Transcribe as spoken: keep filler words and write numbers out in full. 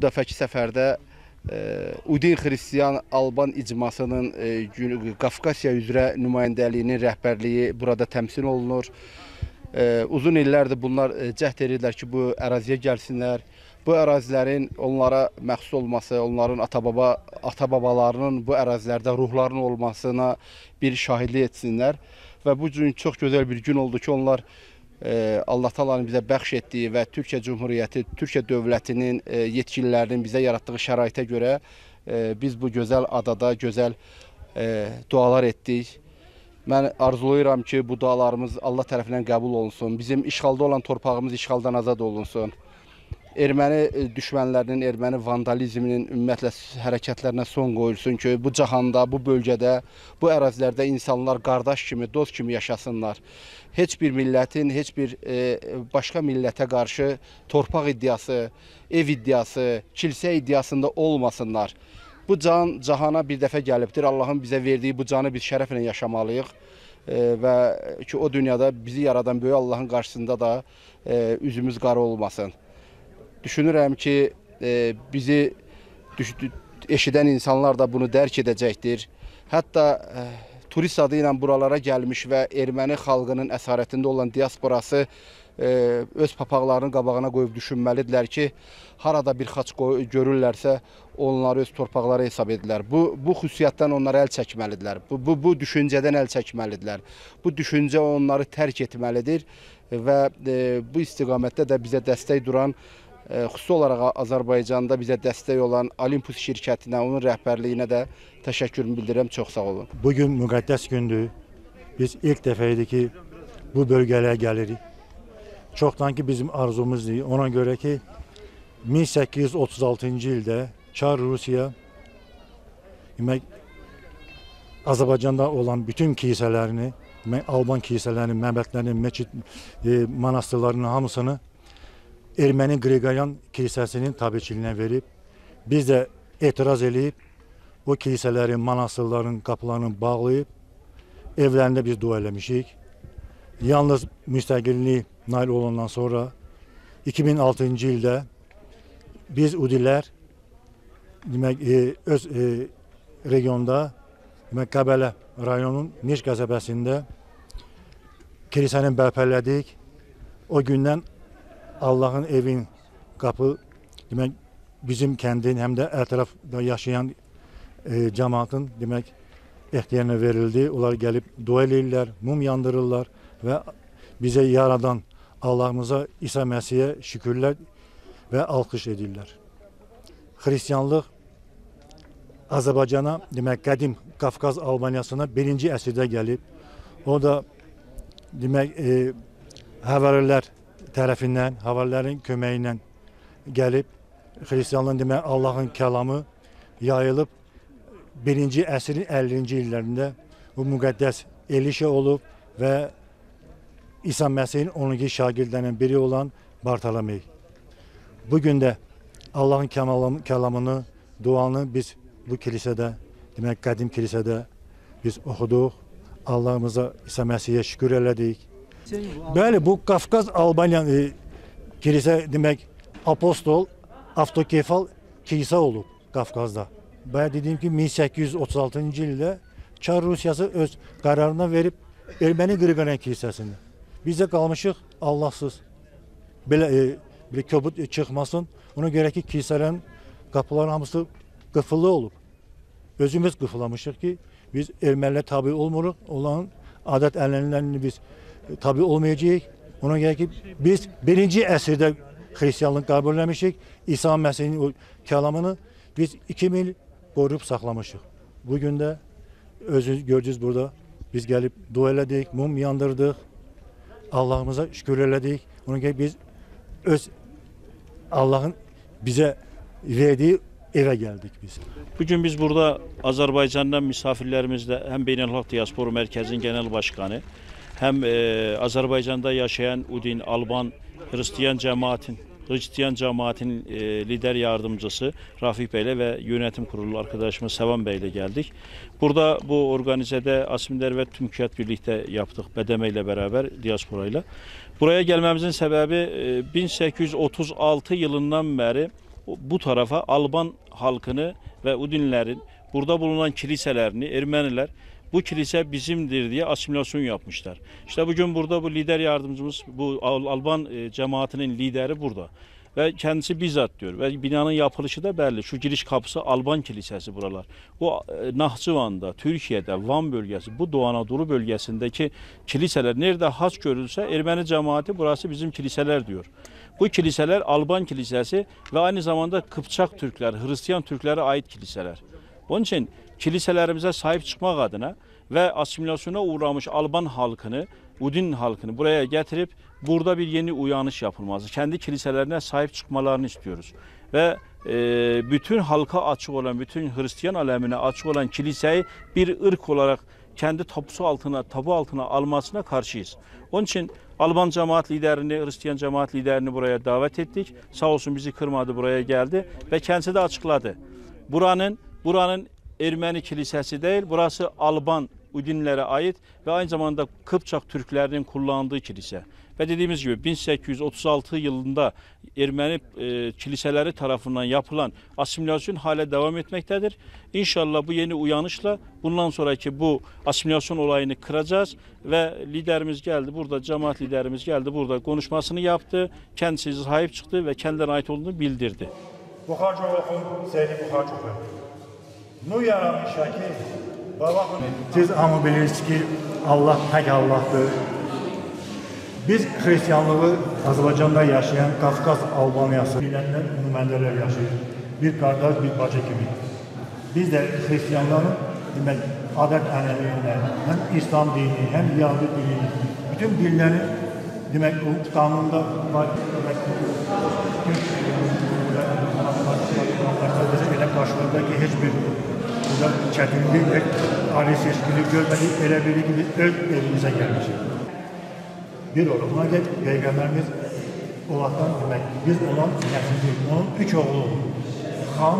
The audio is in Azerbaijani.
dəfəki səfərdə e, Udin Xristiyan Alban icmasının e, Qafqasiya üzrə nümayəndəliyinin rəhbərliyi burada təmsil olunur. E, uzun illərdir bunlar e, cəhd edirlər ki, bu əraziyə gəlsinlər. Bu ərazilərin onlara məxsus olması, onların ata-baba, ata-babalarının bu ərazilərdə ruhlarının olmasına bir şahidlik etsinlər. Və bu gün çox gözəl bir gün oldu ki, onlar e, Allah Taala'nın bizə bəxş etdiyi və Türkiyə Cümhuriyyəti, Türkiyə dövlətinin e, yetkililərinin bizə yaratdığı şəraitə görə e, biz bu gözəl adada gözəl e, dualar etdik. Mən arzulayıram ki, bu dualarımız Allah tərəfindən qəbul olunsun. Bizim işğalda olan torpağımız işğaldan azad olunsun. Erməni düşmənlərinin, erməni vandalizminin ümumiyyətlə hərəkətlərinə son qoyulsun ki, bu cahanda, bu bölgədə, bu ərazilərdə insanlar qardaş kimi, dost kimi yaşasınlar. Heç bir millətin, heç bir e, başqa millətə qarşı torpaq iddiası, ev iddiası, kilsə iddiasında olmasınlar. Bu can cahana bir dəfə gəlibdir. Allahın bizə verdiyi bu canı biz şərəflə yaşamalıyıq. E, və ki, o dünyada bizi yaradan böyük Allahın qarşısında da e, üzümüz qara olmasın. Düşünürəm ki, e, bizi eşidən insanlar da bunu dərk edəcəkdir. Hətta e, turist adı ilə buralara gəlmiş və erməni xalqının əsarətində olan diasporası e, öz papaqlarının qabağına qoyub düşünməlidirlər ki, harada bir xaç görürlərsə onları öz torpaqları hesab edirlər. Bu, bu xüsusiyyətdən onlara əl çəkməlidirlər. Bu, bu, bu düşüncədən əl çəkməlidirlər. Bu düşüncə onları tərk etməlidir və e, bu istiqamətdə də bizə dəstək duran, xüsusi olaraq Azərbaycanda bizə dəstək olan Olympus şirkətinə, onun rəhbərliyinə də təşəkkürümü bildirirəm. Çox sağ olun. Bugün müqəddəs gündür. Biz ilk dəfə idi ki, bu bölgələrə gəlirik. Çoxdan ki, bizim arzumuzdur. Ona görə ki, min səkkiz yüz otuz altıncı ildə Çar Rusiya demək, Azərbaycanda olan bütün kilsələrini, demək, Alban kilsələrini, məbədlərini, məscid, e, monastırlarının hamısını Erməni Qriqoryan kilsəsinin tabiçiliyinə verib, biz də etiraz edib, o kilsələrin, monastırların qapılarını bağlayıb, evlərində biz dua eləmişik. Yalnız müstəqillik nail olandan sonra iki min altıncı ildə biz Udilər demək, e, öz e, regionda, demək, Qəbələ rayonunun Niş qəsəbəsində kilsəni bərpələdik. O gündən Allahın evin qapı, demək, bizim kəndin, həm də ətrafda yaşayan e, cəmaatın, demək, ixtiyarına verildi. Onlar gəlib dua edirlər, mum yandırırlar və bizə yaradan Allahımıza, İsa Məsihə şükürlər və alqış edirlər. Xristianlıq Azərbaycana, demək, qədim Qafqaz Albaniyasına birinci əsrdə gəlib. O da, demək, e, həvərilər tərəfindən, havarilərin köməyi ilə gəlib, Xristianlığın, demək, Allahın kəlamı yayılıb, birinci əsrin əllinci illərində bu müqəddəs elişə olub və İsa Məsihin on iki şagirdlərindən biri olan Bartolomey. Bugün də Allahın kəlamını, duanı biz bu kilisədə, demək, qədim kilisədə biz oxuduq. Allahımıza, İsa Məsihə şükür elədik. Bəli, bu Qafqaz Albaniya e, kilisə, demək, apostol, avtokefal kilisə olub Qafqazda. Bayaq dediyim ki, min səkkiz yüz otuz altıncı ildə Çar Rusiyası öz qərarına verib Erməni Qriqoryan kilsəsində. Biz də qalmışıq Allahsız. Belə, e, belə köbut çıxmasın. Ona görə ki, kilsələrin qapıların hamısı qıfılı olub. Özümüz qıfılamışıq ki, biz ermənilə tabi olmuruq. Onların adət ənənələrini biz tabi olmayacaq. Ona görə ki, biz birinci əsrdə Xristianlıq qəbul eləmişik. İsa Məsihinin o kəlamını biz iki min qoruyub saxlamışıq. Bugün də özünüz gördünüz burada biz gəlib dua elədik, mum yandırdıq. Allahımıza şükür elədik. Ona görə biz öz Allahın bizə verdiyi evə gəldik biz. Bugün biz burada Azərbaycandan misafirlərimizlə həm Beynəlxalq Diaspora Mərkəzinin Genel Başkanı, həm e, Azərbaycanda yaşayan Udin Alban Hristiyan cəmaətin, Hristiyan cəmaətin e, lider yardımcısı Rafiq bəylə və yönetim kurulu arkadaşımız Səvan bəylə gəldik. Burada bu organizədə Asimlər və Tümkiyat birlikdə yapdıq, Bədəmə ilə bərabər, diaspora ilə. Buraya gəlməmizin səbəbi e, min səkkiz yüz otuz altı yılından bəri bu tarafa Alban halkını ve Udinlerin burada bulunan kiliselerini Ermeniler bu kilise bizimdir diye asimilasyon yapmışlar. İşte bugün burada bu lider yardımcımız, bu Alban e, cemaatinin lideri burada. Ve kendisi bizzat diyor. Ve binanın yapılışı da belli. Şu giriş kapısı Alban Kilisesi buralar. O e, Nahçıvan'da, Türkiye'de, Van bölgesi, bu Doğu Anadolu bölgesindeki kiliseler nerede has görülse Ermeni cemaati burası bizim kiliseler diyor. Bu kiliseler Alban Kilisesi ve aynı zamanda Kıpçak Türkler, Hristiyan Türklere ait kiliseler. Onun için kiliselerimize sahip çıkmak adına ve asimilasyona uğramış Alban halkını, Udin halkını buraya getirip burada bir yeni uyanış yapılması, kendi kiliselerine sahip çıkmalarını istiyoruz. Ve e, bütün halka açık olan, bütün Hristiyan alemine açık olan kiliseyi bir ırk olarak kendi tapusu altına, tabu altına almasına karşıyız. Onun için Alban cemaat liderini, Hristiyan cemaat liderini buraya davet ettik. Sağ olsun bizi kırmadı, buraya geldi ve kendisi de açıkladı. Buranın, buranın Ermeni kilisesi değil, burası Alban Udinlere ait ve aynı zamanda Kıpçak Türklerinin kullandığı kilise. Ve dediğimiz gibi bin sekiz yüz otuz altı yılında Ermeni e, kiliseleri tarafından yapılan asimilasyon hala devam etmektedir. İnşallah bu yeni uyanışla bundan sonraki bu asimilasyon olayını kıracağız ve liderimiz geldi burada, cemaat liderimiz geldi burada konuşmasını yaptı. Kendisi sahip çıktı ve kendilerine ait olduğunu bildirdi. Buxarcıoğlu, Seydi Buxarcıoğlu. Nu yaramışa ki, bakın, siz hamı bilirsiniz ki Allah tek Allah'tır. Biz Hristiyanlığı Azərbaycanda yaşayan Qafqaz Albaniyası bilenler, nümayəndələr yaşayır. Bir kardeş, bir bacı kimi. Biz de Hristiyanların demek, adet ənənəliyindən, hem İslam dini, hem Yahudi dini, bütün dinlerin demek o kanunda var. Elə qarşılardakı heç bir çətinlik, aile seçkilik görmədik, elə bilik ki biz öz evimizə gəlmişik. Bir olur, ona gəl, Peyğəmbərimiz Allah'tan demək, biz olan nəsildik, onun üç oğlu, xan,